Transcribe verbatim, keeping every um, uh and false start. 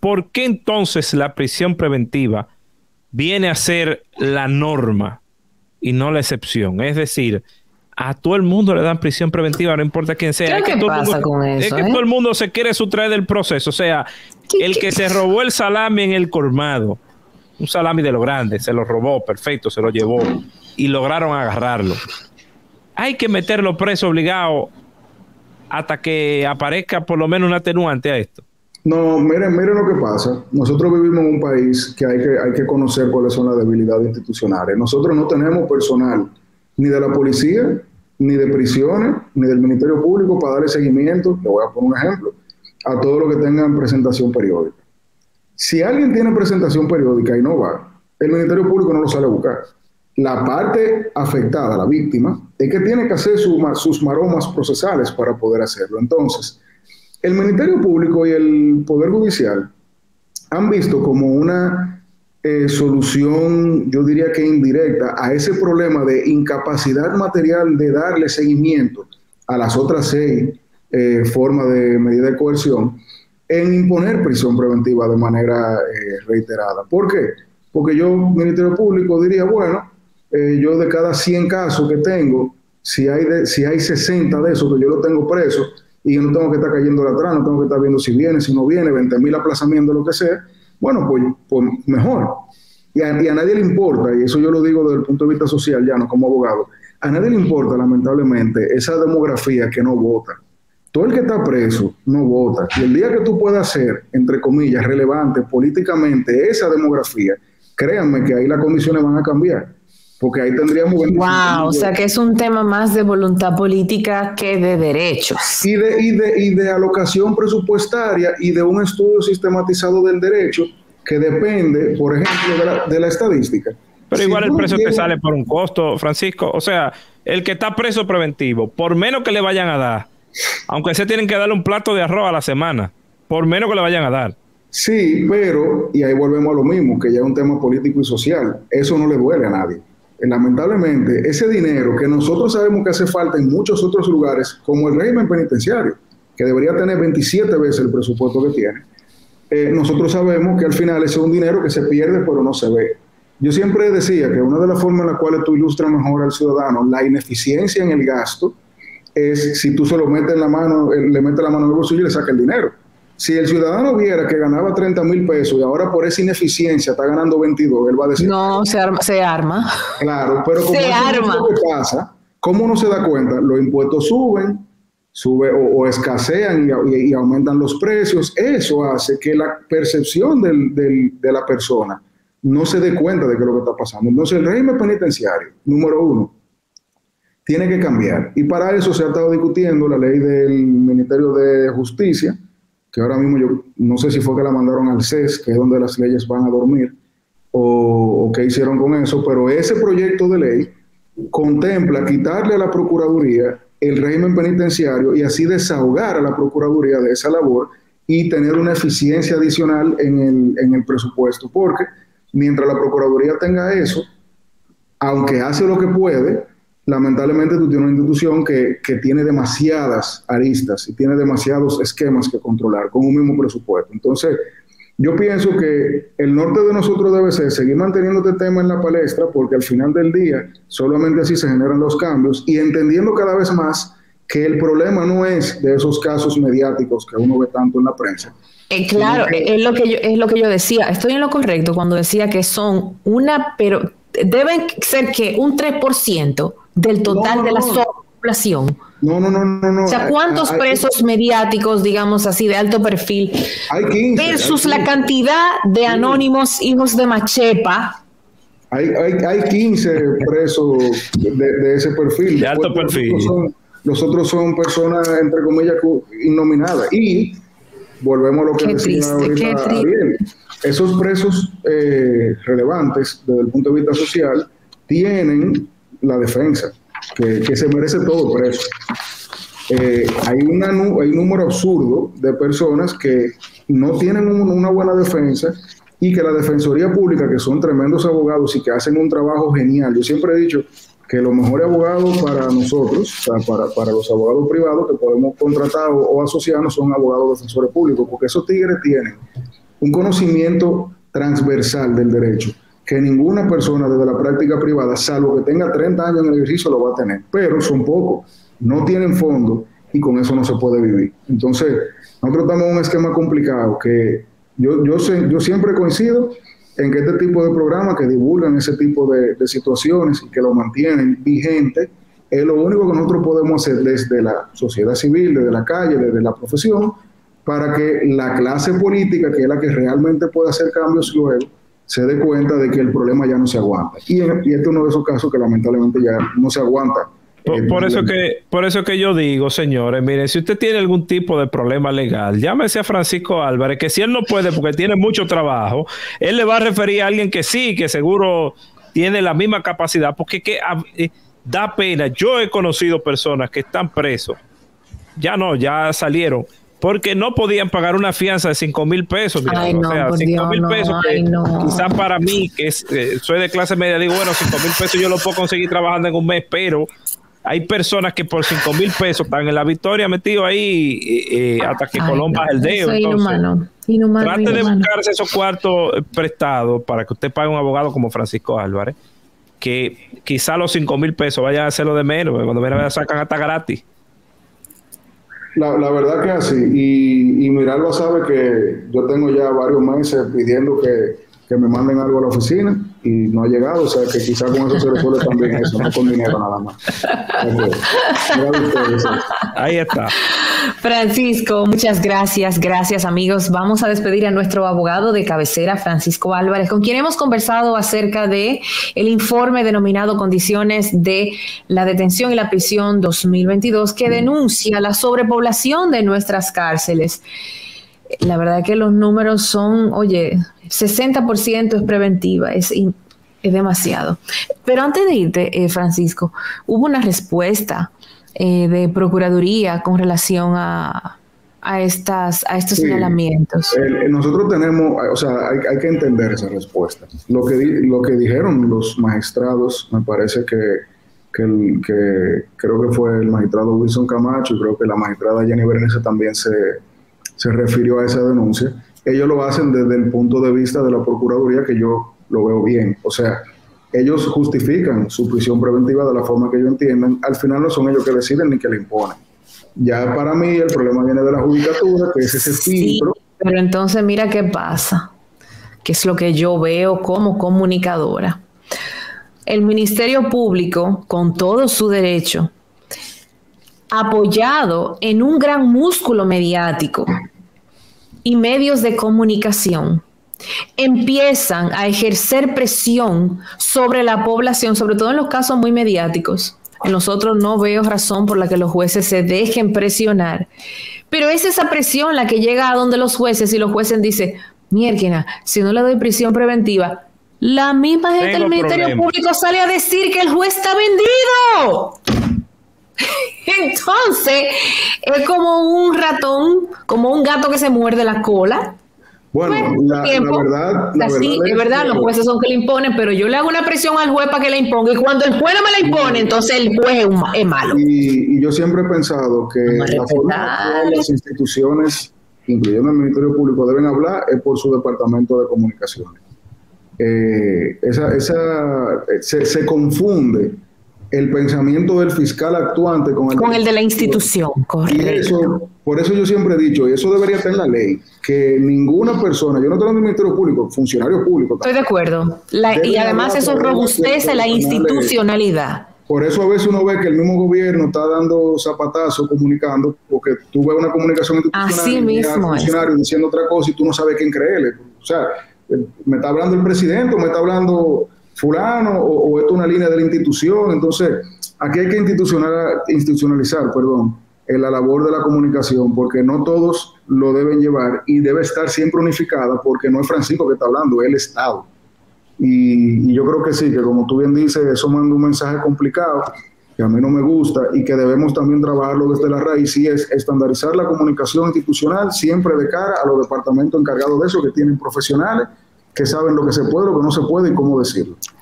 ¿por qué entonces la prisión preventiva viene a ser la norma y no la excepción? Es decir, a todo el mundo le dan prisión preventiva, no importa quién sea. ¿Qué, es que ¿qué todo pasa mundo, con eso? Es que eh? todo el mundo se quiere sustraer del proceso. O sea, el que se robó el salami en el colmado, un salami de lo grande, se lo robó, perfecto, se lo llevó y lograron agarrarlo. Hay que meterlo preso obligado hasta que aparezca por lo menos un atenuante a esto. No, miren, miren lo que pasa. Nosotros vivimos en un país que hay que, hay que conocer cuáles son las debilidades institucionales. Nosotros no tenemos personal ni de la policía, ni de prisiones, ni del Ministerio Público para darle seguimiento, le voy a poner un ejemplo, a todo lo que tengan presentación periódica. Si alguien tiene presentación periódica y no va, el Ministerio Público no lo sale a buscar. La parte afectada, la víctima, es que tiene que hacer su, sus maromas procesales para poder hacerlo. Entonces, el Ministerio Público y el Poder Judicial han visto como una eh, solución, yo diría que indirecta, a ese problema de incapacidad material de darle seguimiento a las otras seis eh, formas de medida de coerción, en imponer prisión preventiva de manera eh, reiterada. ¿Por qué? Porque yo, Ministerio Público, diría, bueno, eh, yo de cada cien casos que tengo, si hay, de, si hay sesenta de esos que yo lo tengo preso, y yo no tengo que estar cayendo atrás, no tengo que estar viendo si viene, si no viene, veinte mil aplazamientos, lo que sea, bueno, pues, pues mejor. Y a, y a nadie le importa, y eso yo lo digo desde el punto de vista social, ya no como abogado, a nadie le importa, lamentablemente, esa demografía que no vota. Todo el que está preso no vota. Y el día que tú puedas hacer, entre comillas, relevante políticamente esa demografía, créanme que ahí las condiciones van a cambiar. Porque ahí tendríamos... Wow, o sea que es un tema más de voluntad política que de derechos. Y de, y, de, y de alocación presupuestaria y de un estudio sistematizado del derecho que depende, por ejemplo, de la, de la estadística. Pero si igual el precio tienes... te sale por un costo, Francisco. O sea, el que está preso preventivo, por menos que le vayan a dar, aunque se tienen que darle un plato de arroz a la semana, por menos que le vayan a dar. Sí, pero, y ahí volvemos a lo mismo, que ya es un tema político y social, eso no le duele a nadie. Lamentablemente, ese dinero que nosotros sabemos que hace falta en muchos otros lugares, como el régimen penitenciario, que debería tener veintisiete veces el presupuesto que tiene, eh, nosotros sabemos que al final ese es un dinero que se pierde pero no se ve. Yo siempre decía que una de las formas en las cuales tú ilustras mejor al ciudadano la ineficiencia en el gasto es si tú se lo metes en la mano, le metes la mano en el bolsillo y le sacas el dinero. Si el ciudadano viera que ganaba treinta mil pesos y ahora por esa ineficiencia está ganando veintidós, él va a decir... No, se arma. Se arma. Claro, pero como se arma. Lo que pasa, ¿cómo uno se da cuenta? Los impuestos suben, sube, o, o escasean y, y, y aumentan los precios. Eso hace que la percepción del, del, de la persona no se dé cuenta de qué es lo que está pasando. Entonces, el régimen penitenciario, número uno, tiene que cambiar. Y para eso se ha estado discutiendo la ley del Ministerio de Justicia, que ahora mismo yo no sé si fue que la mandaron al C E S, que es donde las leyes van a dormir, o, o qué hicieron con eso, pero ese proyecto de ley contempla quitarle a la Procuraduría el régimen penitenciario y así desahogar a la Procuraduría de esa labor y tener una eficiencia adicional en el, en el presupuesto, porque mientras la Procuraduría tenga eso, aunque hace lo que puede, lamentablemente tú tienes una institución que, que tiene demasiadas aristas y tiene demasiados esquemas que controlar con un mismo presupuesto. Entonces, yo pienso que el norte de nosotros debe ser seguir manteniendo este tema en la palestra, porque al final del día solamente así se generan los cambios y entendiendo cada vez más que el problema no es de esos casos mediáticos que uno ve tanto en la prensa. Eh, claro, que, es, lo que yo, es lo que yo decía. Estoy en lo correcto cuando decía que son una, pero deben ser que un tres por ciento del total no, no, de la no. población. No, no, no, no, no. O sea, ¿cuántos hay, presos hay, mediáticos, digamos así, de alto perfil? Hay quince. Versus hay quince. La cantidad de anónimos hijos de Machepa. Hay, hay, hay quince presos de, de ese perfil. De alto Después, perfil. Los otros, son, los otros son personas, entre comillas, innominadas. Y volvemos a lo que qué decía triste, ahorita qué Ariel. Esos presos eh, relevantes desde el punto de vista social tienen la defensa, que, que se merece todo preso. Eh, hay, una, hay un número absurdo de personas que no tienen un, una buena defensa y que la Defensoría Pública, que son tremendos abogados y que hacen un trabajo genial. Yo siempre he dicho que los mejores abogados para nosotros, para, para, para los abogados privados que podemos contratar o, o asociarnos, son abogados defensores públicos, porque esos tigres tienen un conocimiento transversal del derecho que ninguna persona desde la práctica privada, salvo que tenga treinta años en el ejercicio, lo va a tener, pero son pocos, no tienen fondo y con eso no se puede vivir. Entonces, nosotros estamos en un esquema complicado que yo, yo, sé, yo siempre coincido en que este tipo de programas que divulgan ese tipo de, de situaciones y que lo mantienen vigente, es lo único que nosotros podemos hacer desde la sociedad civil, desde la calle, desde la profesión, para que la clase política, que es la que realmente puede hacer cambios luego, se dé cuenta de que el problema ya no se aguanta. Y, en, y este es uno de esos casos que lamentablemente ya no se aguanta. Por, por, eso que, por eso que yo digo, señores, miren, si usted tiene algún tipo de problema legal, llámese a Francisco Álvarez, que si él no puede porque tiene mucho trabajo, él le va a referir a alguien que sí, que seguro tiene la misma capacidad, porque que, eh, da pena. Yo he conocido personas que están presos, ya no, ya salieron, porque no podían pagar una fianza de cinco mil pesos. Mira, ay, no, o sea, cinco mil pesos, no, que ay, no. quizás para mí, que es, eh, soy de clase media, digo, bueno, cinco mil pesos yo lo puedo conseguir trabajando en un mes, pero hay personas que por cinco mil pesos están en la Victoria metidos ahí eh, eh, hasta que ay, Colón baja no, el dedo. Entonces, inhumano, inhumano, trate inhumano. de buscarse esos cuartos prestados para que usted pague un abogado como Francisco Álvarez, que quizá los cinco mil pesos vayan a hacerlo de menos, porque cuando me sacan hasta gratis. La, la verdad que así, y, y Miralba sabe que yo tengo ya varios meses pidiendo que, que me manden algo a la oficina y no ha llegado, o sea que quizá con eso se resuelve también eso, no con dinero nada más. Ahí está. Francisco, muchas gracias, gracias amigos. Vamos a despedir a nuestro abogado de cabecera, Francisco Álvarez, con quien hemos conversado acerca de el informe denominado Condiciones de la Detención y la Prisión dos mil veintidós, que denuncia la sobrepoblación de nuestras cárceles. La verdad que los números son, oye, sesenta por ciento es preventiva, es, es demasiado. Pero antes de irte, eh, Francisco, hubo una respuesta eh, de Procuraduría con relación a, a, estas, a estos sí, señalamientos. El, nosotros tenemos, o sea, hay, hay que entender esa respuesta. Lo que, di, lo que dijeron los magistrados, me parece que, que, el, que creo que fue el magistrado Wilson Camacho y creo que la magistrada Jenny Berenice también se... se refirió a esa denuncia. Ellos lo hacen desde el punto de vista de la Procuraduría, que yo lo veo bien. O sea, ellos justifican su prisión preventiva de la forma que ellos entiendan. Al final no son ellos que deciden ni que le imponen. Ya para mí el problema viene de la judicatura, que es ese filtro. Sí, pero entonces mira qué pasa, que es lo que yo veo como comunicadora. El Ministerio Público, con todo su derecho, apoyado en un gran músculo mediático y medios de comunicación, empiezan a ejercer presión sobre la población, sobre todo en los casos muy mediáticos. En los otros no veo razón por la que los jueces se dejen presionar, pero es esa presión la que llega a donde los jueces y los jueces dicen, mierda, si no le doy prisión preventiva, la misma gente Tengo del Ministerio problema. Público sale a decir que el juez está vendido. Entonces, es como un ratón, como un gato que se muerde la cola. Bueno, la, la verdad... La sí, verdad es, es verdad, que... los jueces son que le imponen, pero yo le hago una presión al juez para que le imponga, y cuando el juez no me la impone, entonces el juez es, es malo. Y, y yo siempre he pensado que la forma en que las instituciones, incluyendo el Ministerio Público, deben hablar es por su departamento de comunicaciones. Eh, esa, esa, se, se confunde el pensamiento del fiscal actuante con el, con el de la institución, correcto. Y eso, por eso yo siempre he dicho, y eso debería estar en la ley, que ninguna persona, yo no estoy hablando del Ministerio Público, funcionario público. Estoy de acuerdo. La, y además eso robustece la institucionalidad. Por eso a veces uno ve que el mismo gobierno está dando zapatazos comunicando, porque tú ves una comunicación institucional así mismo y funcionario es. diciendo otra cosa y tú no sabes quién creerle. O sea, me está hablando el presidente o me está hablando fulano o, o esto es una línea de la institución. Entonces, aquí hay que institucional, institucionalizar, perdón, en la labor de la comunicación, porque no todos lo deben llevar y debe estar siempre unificada, porque no es Francisco que está hablando, es el Estado. Y, y yo creo que sí, que como tú bien dices, eso manda un mensaje complicado, que a mí no me gusta, y que debemos también trabajarlo desde la raíz, y es estandarizar la comunicación institucional siempre de cara a los departamentos encargados de eso, que tienen profesionales que saben lo que se puede, lo que no se puede y cómo decirlo.